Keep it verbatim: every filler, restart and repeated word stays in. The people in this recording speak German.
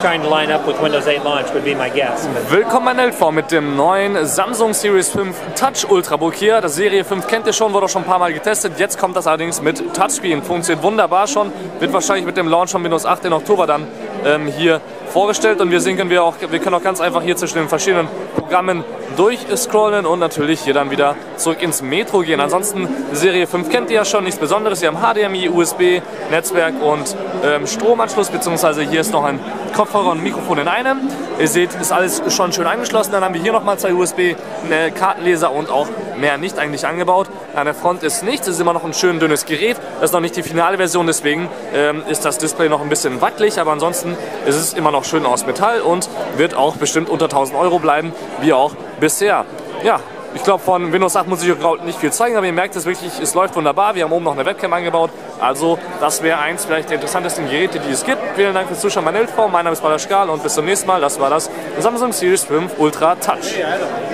Trying to line up with Windows eight launch would be my guess. Willkommen bei Nerdform mit dem neuen Samsung Series fünf Touch Ultrabook hier. Das Serie fünf kennt ihr schon, wurde auch schon ein paar Mal getestet. Jetzt kommt das allerdings mit Touchscreen. Funktioniert wunderbar schon. Wird wahrscheinlich mit dem Launch von Windows acht im Oktober dann ähm, hier vorgestellt. Und wir sehen, können wir, auch, wir können auch ganz einfach hier zwischen den verschiedenen Programmen durchscrollen und natürlich hier dann wieder zurück ins Metro gehen. Ansonsten, Serie fünf kennt ihr ja schon, nichts Besonderes. Wir haben H D M I, U S B, Netzwerk und ähm, Stromanschluss, beziehungsweise hier ist noch ein Kopfhörer und ein Mikrofon in einem. Ihr seht, ist alles schon schön angeschlossen. Dann haben wir hier nochmal zwei U S B, einen Kartenleser und auch mehr nicht eigentlich angebaut. An der Front ist nichts, es ist immer noch ein schön dünnes Gerät. Das ist noch nicht die finale Version, deswegen ähm, ist das Display noch ein bisschen wackelig, aber ansonsten ist es immer noch schön aus Metall und wird auch bestimmt unter tausend Euro bleiben, wie auch bisher. Ja, ich glaube, von Windows acht muss ich euch nicht viel zeigen, aber ihr merkt es wirklich, es läuft wunderbar. Wir haben oben noch eine Webcam eingebaut, also das wäre eins vielleicht der interessantesten Geräte, die es gibt. Vielen Dank fürs Zuschauen bei Nerdform. Mein Name ist Balaschkal und bis zum nächsten Mal. Das war das Samsung Series fünf Ultra Touch.